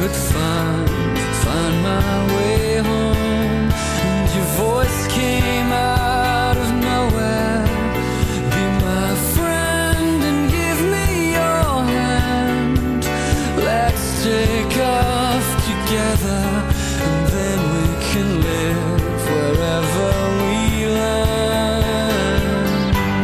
could find my way home. And your voice came out of nowhere. Be my friend and give me your hand. Let's take off together, and then we can live wherever we land.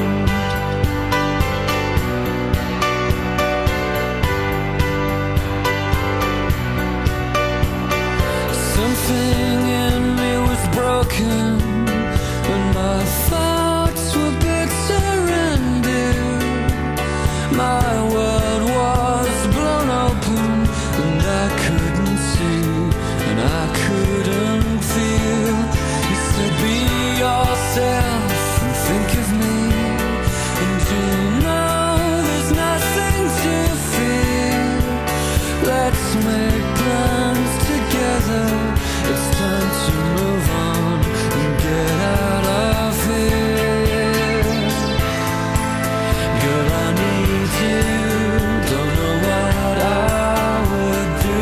Something in me was broken when my thoughts were bitter and dear. My world was blown open, and I couldn't see, and I couldn't feel. You said be yourself and think of me, and you know there's nothing to fear. Let's make plans together. It's time to move on and get out of here. Girl, I need you, don't know what I would do.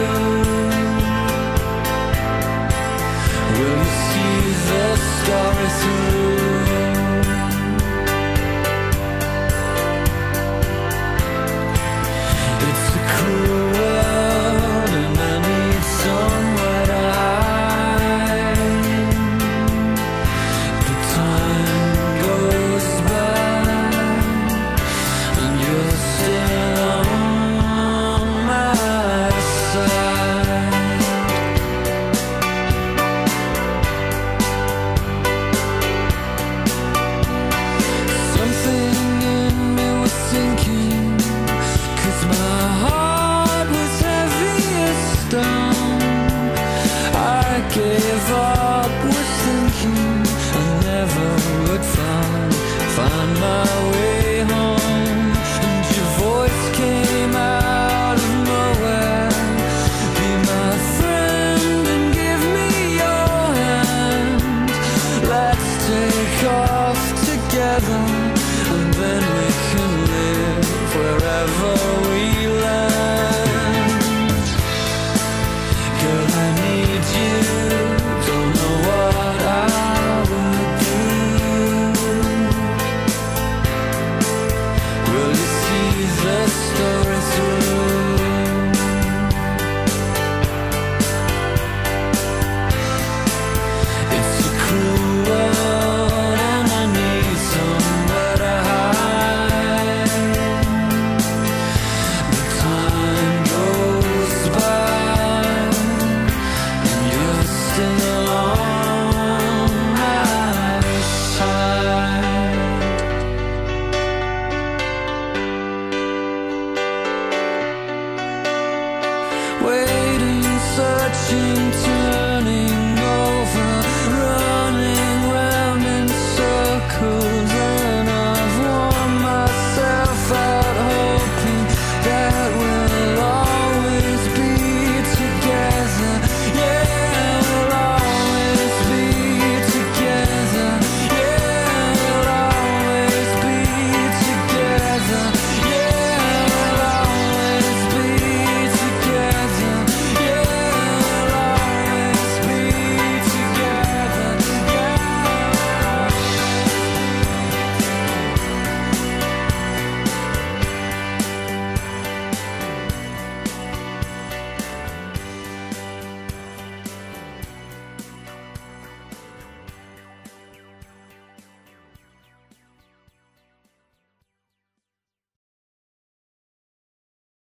Will you see the story through? It's a cruel world, and I need somewhere to hide. But time goes by, and you're still on my side. Something in me was sinking, 'cause my heart was heavy as stone. I gave up, was thinking I never would find my way home. And your voice came out of nowhere. Be my friend and give me your hand. Let's take off together, and then we can live wherever we land. Girl, I need you, don't know what I would do. Will you see the story through? It's a cruel world, and I need somewhere to hide. But time goes by, and you're still on my side. Waiting, searching